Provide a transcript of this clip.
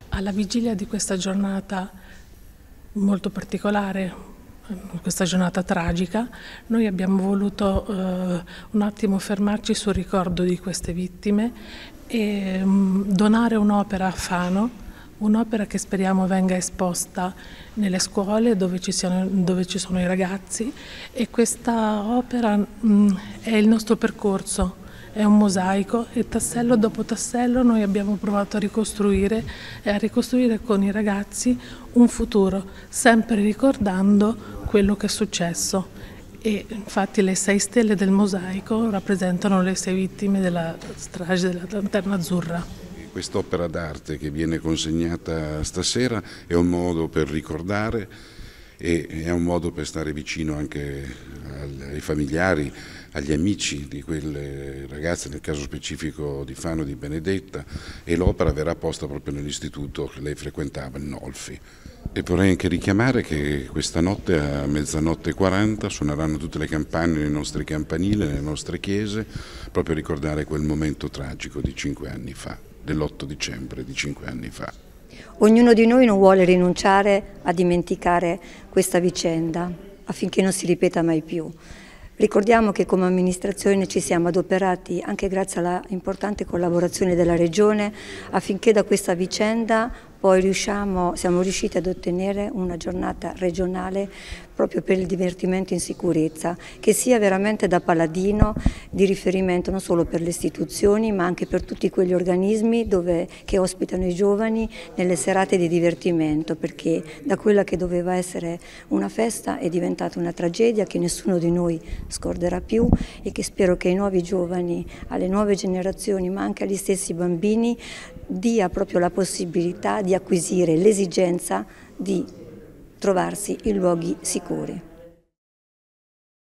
Alla vigilia di questa giornata molto particolare, questa giornata tragica, noi abbiamo voluto un attimo fermarci sul ricordo di queste vittime e donare un'opera a Fano, un'opera che speriamo venga esposta nelle scuole dove ci sono i ragazzi, e questa opera è il nostro percorso. È un mosaico e tassello dopo tassello noi abbiamo provato a ricostruire con i ragazzi un futuro, sempre ricordando quello che è successo. E infatti le 6 stelle del mosaico rappresentano le 6 vittime della strage della Lanterna Azzurra. Quest'opera d'arte che viene consegnata stasera è un modo per ricordare e è un modo per stare vicino anche ai familiari, agli amici di quelle ragazze, nel caso specifico di Fano e di Benedetta, e l'opera verrà posta proprio nell'istituto che lei frequentava, il Nolfi. E vorrei anche richiamare che questa notte a 00:40 suoneranno tutte le campane nei nostri campanili, nelle nostre chiese, proprio a ricordare quel momento tragico di 5 anni fa, dell'8 dicembre di 5 anni fa. Ognuno di noi non vuole rinunciare a dimenticare questa vicenda affinché non si ripeta mai più. Ricordiamo che come amministrazione ci siamo adoperati anche grazie alla importante collaborazione della Regione affinché da questa vicenda poi siamo riusciti ad ottenere una giornata regionale proprio per il divertimento in sicurezza, che sia veramente da paladino di riferimento non solo per le istituzioni ma anche per tutti quegli organismi che ospitano i giovani nelle serate di divertimento, perché da quella che doveva essere una festa è diventata una tragedia che nessuno di noi scorderà più e che spero che ai nuovi giovani, alle nuove generazioni ma anche agli stessi bambini dia proprio la possibilità di acquisire l'esigenza di trovarsi in luoghi sicuri.